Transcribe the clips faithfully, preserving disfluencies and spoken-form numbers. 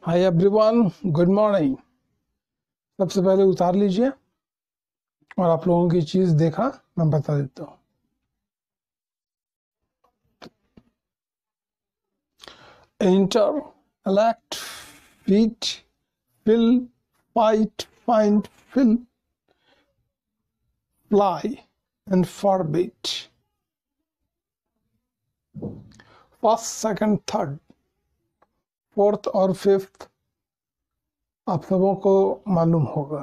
Hi everyone, good morning. सबसे पहले उतार लीजिए और आप लोगों की चीज देखा मैं बता देता हूँ। Enter, elect, feed, fill, fight, find, fill, fly and forbid। First, second, third, fourth और फिफ्थ आप सबों को मालूम होगा,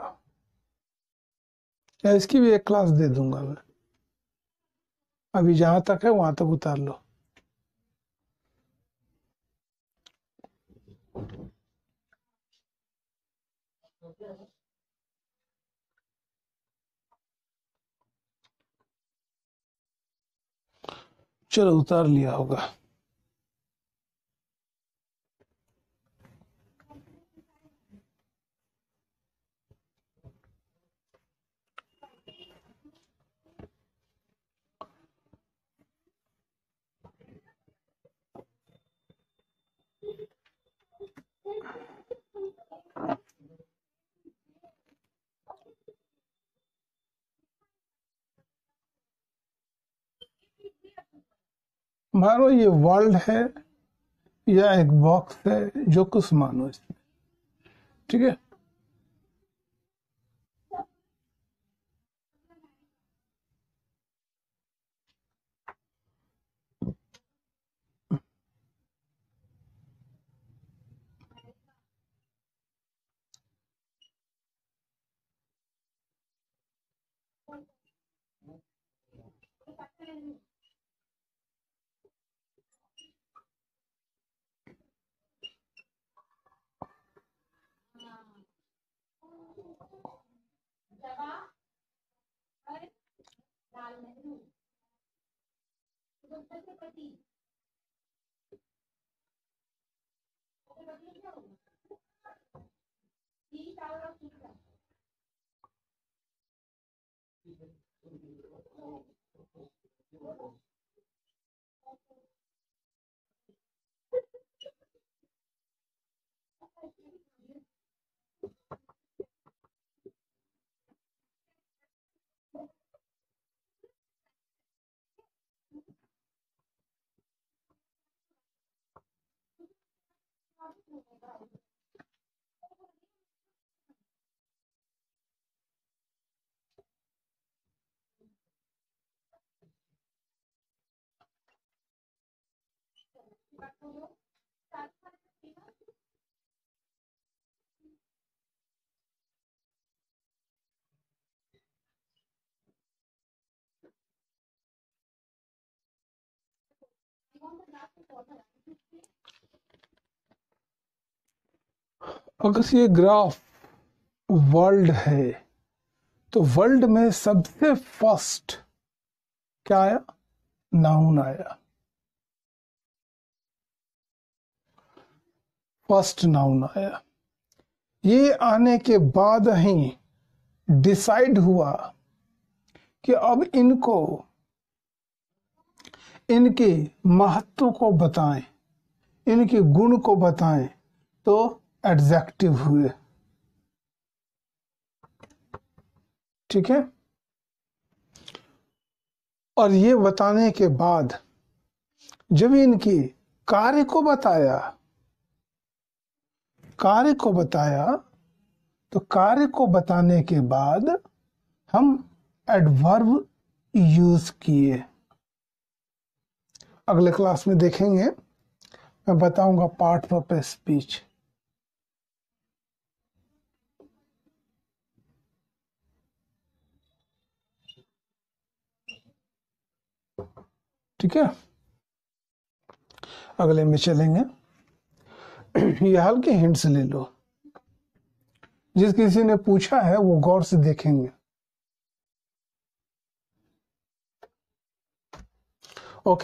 या इसकी भी एक क्लास दे दूंगा मैं। अभी जहां तक है वहां तक उतार लो। चलो उतार लिया होगा। मानो ये वर्ल्ड है या एक बॉक्स है, जो कुछ मानो इसमें, ठीक है। अगर ये ग्राफ वर्ल्ड है तो वर्ल्ड में सबसे फर्स्ट क्या आया? नाउन आया। फर्स्ट नाउन आया। ये आने के बाद ही डिसाइड हुआ कि अब इनको इनके महत्व को बताएं, इनके गुण को बताएं, तो एडजेक्टिव हुए। ठीक है। और ये बताने के बाद जब इनके कार्य को बताया कार्य को बताया तो कार्य को बताने के बाद हम एडवर्ब यूज किए। अगले क्लास में देखेंगे, मैं बताऊंगा पार्ट ऑफ स्पीच। ठीक है, अगले में चलेंगे। ये हल्के हिंट्स ले लो, जिस किसी ने पूछा है वो गौर से देखेंगे। ओके।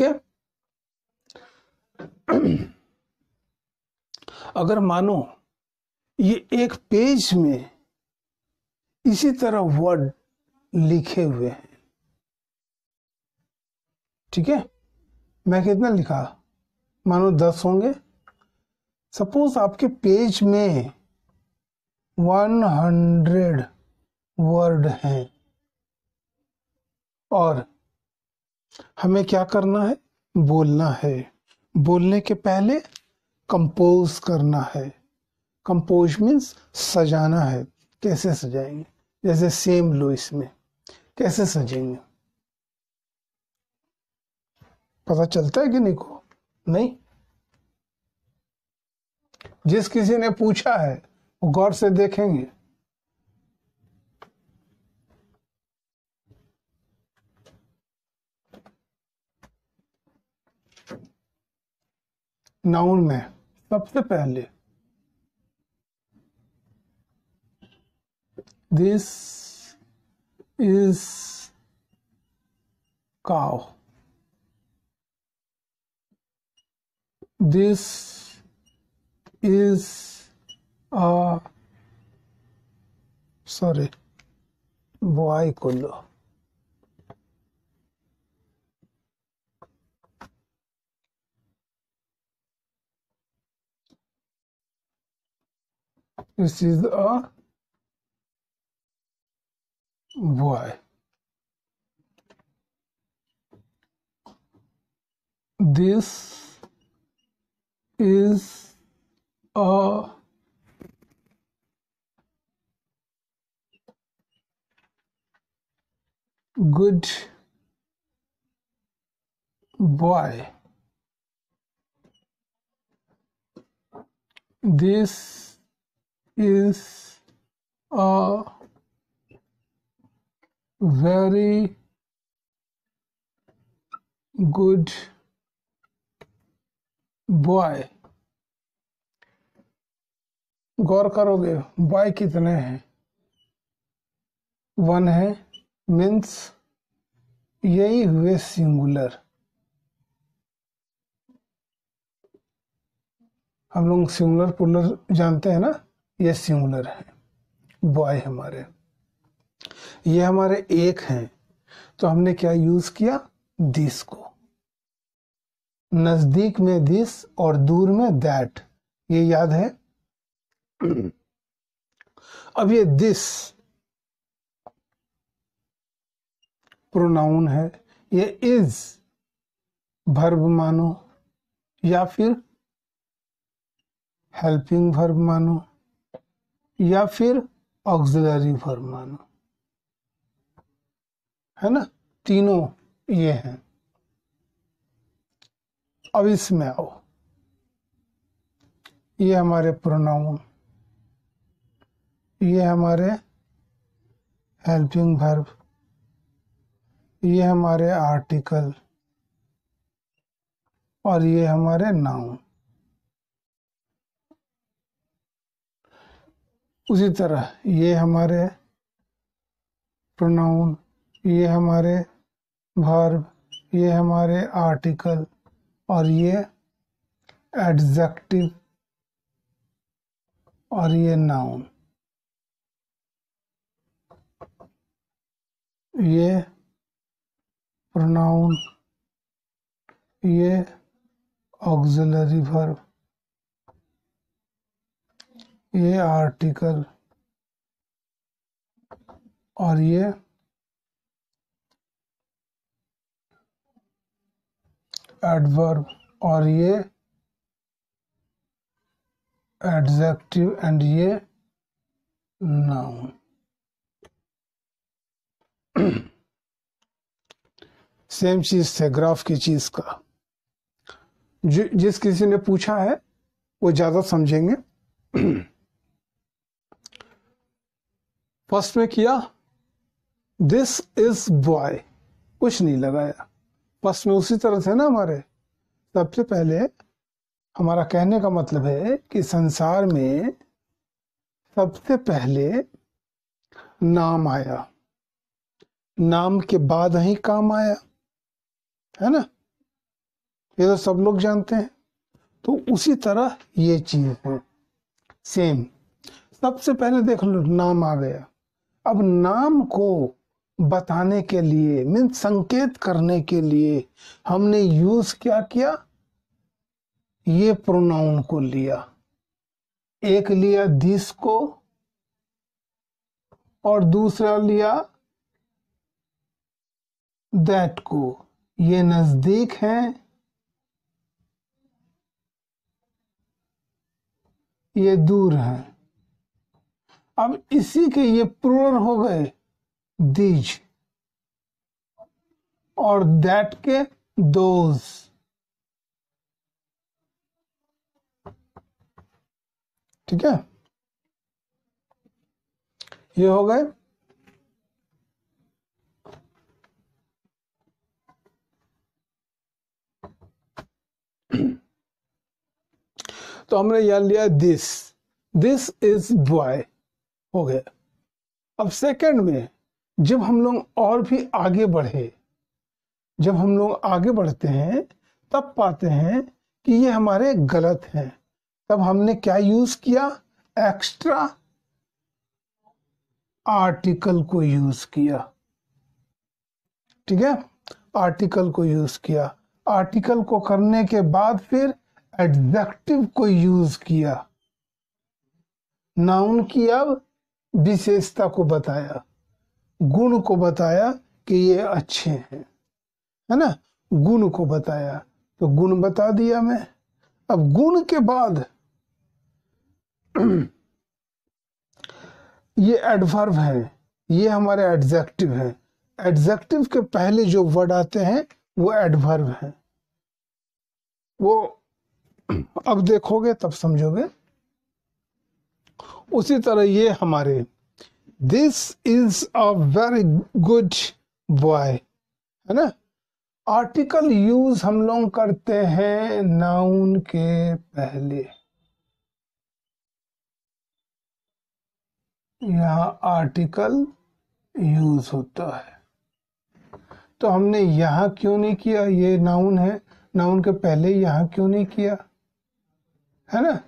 अगर मानो ये एक पेज में इसी तरह वर्ड लिखे हुए हैं, ठीक है। मैं कितना लिखा? मानो दस होंगे, सपोज आपके पेज में वन हंड्रेड वर्ड हैं और हमें क्या करना है, बोलना है। बोलने के पहले कंपोज करना है। कंपोज मीन्स सजाना है। कैसे सजाएंगे? जैसे सेम लो, इसमें कैसे सजेंगे? पता चलता है कि नहीं को? नहीं। जिस किसी ने पूछा है वो गौर से देखेंगे। नाउन में सबसे पहले this is cow, this is a sorry boy को लो, this is a boy, this is a good boy, this is a very good boy। गौर करोगे बॉय कितने हैं? वन है, मीन्स यही हुए सिंगुलर। हम लोग सिंगुलर पुलर जानते हैं ना, ये सिंगुलर है। बॉय हमारे, ये हमारे एक हैं, तो हमने क्या यूज किया? दिस को। नजदीक में दिस और दूर में दैट, ये याद है। अब ये दिस प्रोनाउन है, ये इज वर्ब मानो या फिर हेल्पिंग वर्ब मानो या फिर ऑक्सिलरी वर्ब मानो, है ना? तीनों ये हैं। अब इसमें आओ, ये हमारे प्रोनाउन, ये हमारे हेल्पिंग वर्ब, ये हमारे आर्टिकल और ये हमारे नाउन। उसी तरह ये हमारे प्रोनाउन, ये हमारे वर्ब, ये हमारे आर्टिकल और ये एडजेक्टिव और ये नाउन। ये प्रोनाउन, ये ऑक्सिलरी वर्ब, ये आर्टिकल और ये एडवर्ब और ये एडजेक्टिव एंड ये नाउन। सेम चीज है ग्राफ की चीज का। जि, जिस किसी ने पूछा है वो ज्यादा समझेंगे। फर्स्ट में किया दिस इज बॉय, कुछ नहीं लगाया। फर्स्ट में उसी तरह से ना हमारे, सबसे पहले हमारा कहने का मतलब है कि संसार में सबसे पहले नाम आया, नाम के बाद ही काम आया, है ना? ये तो सब लोग जानते हैं। तो उसी तरह ये चीज है सेम। सबसे पहले देख लो नाम आ गया। अब नाम को बताने के लिए, मीन संकेत करने के लिए हमने यूज क्या किया? ये प्रोनाउन को लिया। एक लिया दिस को और दूसरा लिया दैट को। ये नजदीक है, ये दूर है। अब इसी के ये प्लूरल हो गए दीज, और दैट के दोज। ठीक है, ये हो गए। तो हमने यहां लिया दिस, दिस इज बॉय हो गया। अब सेकंड में जब हम लोग और भी आगे बढ़े, जब हम लोग आगे बढ़ते हैं तब पाते हैं कि ये हमारे गलत हैं। तब हमने क्या यूज किया? एक्स्ट्रा आर्टिकल को यूज किया। ठीक है, आर्टिकल को यूज किया। आर्टिकल को करने के बाद फिर एडजेक्टिव को यूज किया। नाउन की अब विशेषता को बताया, गुण को बताया कि ये अच्छे हैं, है ना, गुण को बताया। तो गुण बता दिया मैं। अब गुण के बाद ये एडवर्ब है, ये हमारे एडजेक्टिव है। एडजेक्टिव के पहले जो वर्ड आते हैं वो एडवर्ब है। वो अब देखोगे तब समझोगे। उसी तरह ये हमारे this is a very good boy, है ना। आर्टिकल यूज हम लोग करते हैं नाउन के पहले। यहां आर्टिकल यूज होता है, तो हमने यहां क्यों नहीं किया? ये नाउन है, नाउन के पहले यहां क्यों नहीं किया, है ना।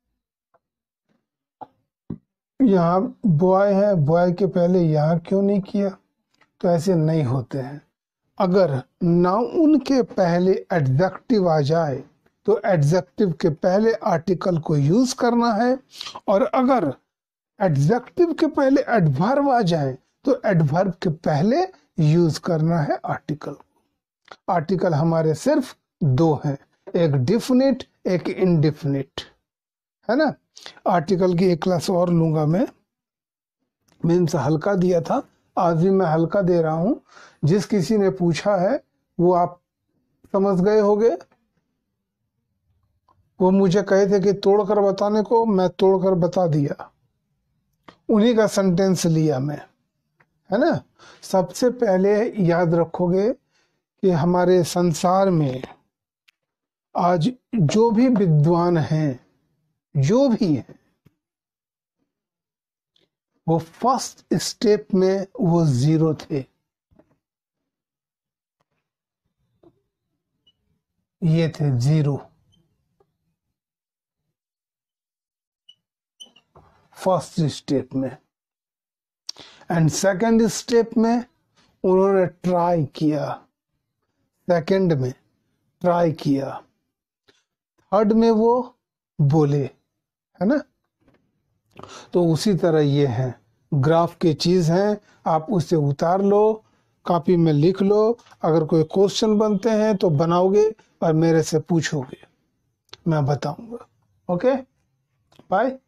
यहाँ बॉय है, बॉय के पहले यहाँ क्यों नहीं किया? तो ऐसे नहीं होते हैं। अगर नाउन के पहले एडजेक्टिव आ जाए तो एडजेक्टिव के पहले आर्टिकल को यूज करना है, और अगर एडजेक्टिव के पहले एडवर्ब आ जाए तो एडवर्ब के पहले यूज करना है आर्टिकल। आर्टिकल हमारे सिर्फ दो हैं, एक डिफिनिट, एक इनडिफिनिट, है ना। आर्टिकल की एक क्लास और लूंगा मैं। मैंने इनसे हल्का दिया था, आज भी मैं हल्का दे रहा हूं। जिस किसी ने पूछा है वो आप समझ गए होंगे। वो मुझे कहे थे कि तोड़कर बताने को, मैं तोड़कर बता दिया। उन्हीं का सेंटेंस लिया मैं, है ना। सबसे पहले याद रखोगे कि हमारे संसार में आज जो भी विद्वान हैं, जो भी है, वो फर्स्ट स्टेप में वो जीरो थे। ये थे जीरो फर्स्ट स्टेप में। एंड सेकंड स्टेप में उन्होंने ट्राई किया, सेकंड में ट्राई किया, थर्ड में वो बोले, है ना। तो उसी तरह ये है, ग्राफ की चीज है, आप उसे उतार लो, कॉपी में लिख लो। अगर कोई क्वेश्चन बनते हैं तो बनाओगे और मेरे से पूछोगे, मैं बताऊंगा। Okay, bye.